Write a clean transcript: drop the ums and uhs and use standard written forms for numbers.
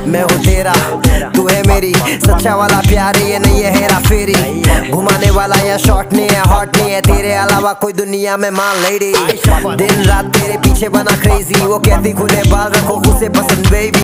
मैं हूँ तेरा, तू है मेरी। सच्चा वाला प्यार ये नहीं है हेरा फेरी, घुमाने वाला या शॉर्ट नहीं है, हॉट नहीं है, तेरे अलावा कोई दुनिया में मान लेडी। दिन रात तेरे पीछे बना क्रेजी, वो कहती खुले बाल रखो उसे पसंद बेबी।